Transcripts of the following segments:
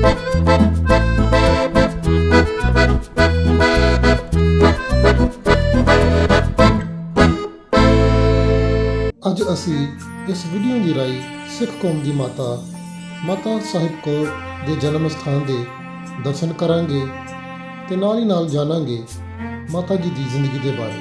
ਅੱਜ ਅਸੀਂ इस वीडियो की राही सिख कौम की माता साहिब कौर के जन्म स्थान के दर्शन करांगे ते नाल ही नाल जानांगे माता जी की जिंदगी के बारे।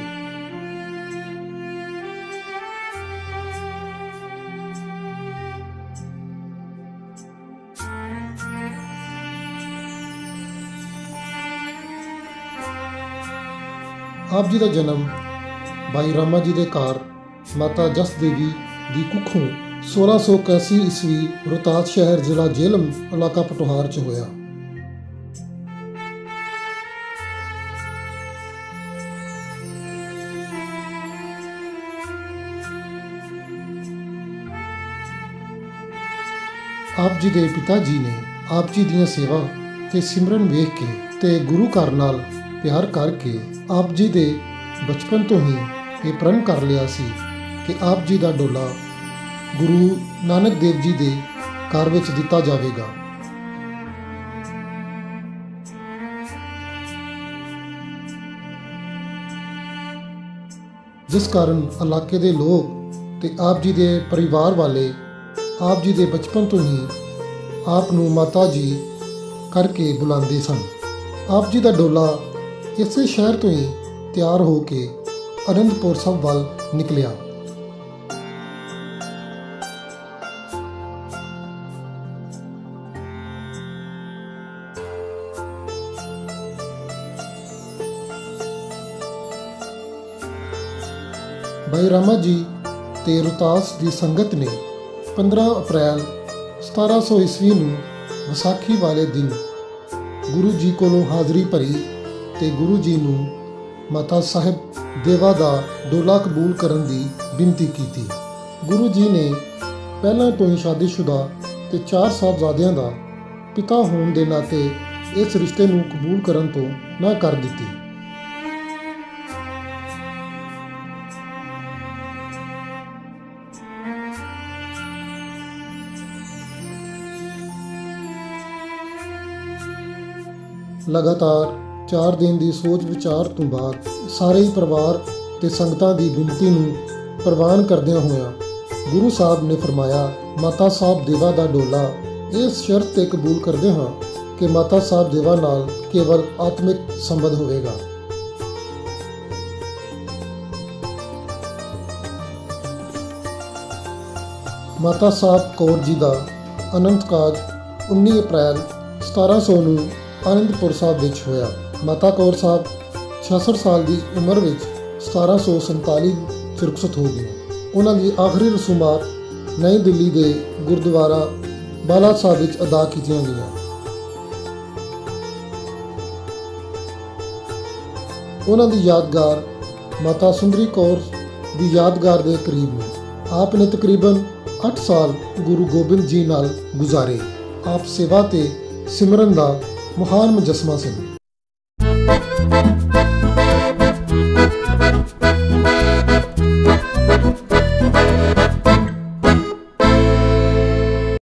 आप जी का जन्म भाई रामा जी के घर माता जस देवी ਦੀ ਕੁੱਖੋਂ 1681 ਈਸਵੀ ਰੋਹਤਾਸ शहर जिला झेलम इलाका पटोहार च होया। आप जी के पिता जी ने आप जी दी सेवा ते सिमरन वेख के ते गुरु घर नाल प्यार करके आप जी के बचपन तो ही ये प्रण कर लिया सी कि आप जी का डोला गुरु नानक देव जी के घर विच दिता जाएगा। जिस कारण इलाके के लोग ते आप जी के परिवार वाले आप जी के बचपन तो ही आप नूं माता जी करके बुलाते सन। आप जी का डोला इसे शहर तो ही तैयार हो के आनंदपुर साहिब वाल निकलिया। भाई रामा जी ते रोहतास की संगत ने 15 अप्रैल 1700 ईस्वी नूं विसाखी वाले दिन गुरु जी कोलों हाज़री भरी ते गुरु जी नूं माता साहिब देवा दा डोला कबूल करन दी बिनती की। गुरु जी ने पहलां तो ही शादीशुदा ते 4 साहबजादियां दा पिता होने के नाते इस रिश्ते नूं कबूल करन तो ना कर दी। लगातार 4 दिन की सोच विचार तो बाद सारे ही परिवार ते संगतां की बिनती नूं प्रवान करदियां होया गुरु साहब ने फरमाया, माता साहब देवा का डोला इस शर्त ते कबूल करदे हां कि माता साहब देवा नाल केवल आत्मिक संबंध होवेगा। माता साहब कौर जी का अनंत काज 19 अप्रैल 1700 नूं आनंदपुर साहिब विच होया। माता कौर साहब 66 साल की उम्र में 1747 रुखसत हो गई। उन्होंने आखिरी रसूमात नई दिल्ली के गुरुद्वारा बाला साहब विच अदा की गई। उन्होंने यादगार माता सुंदरी कौर की यादगार के करीब में आपने तकरीबन 8 साल गुरु गोबिंद जी नाल गुजारे। आप सेवा ते सिमरन का महान मुजस्मा सन।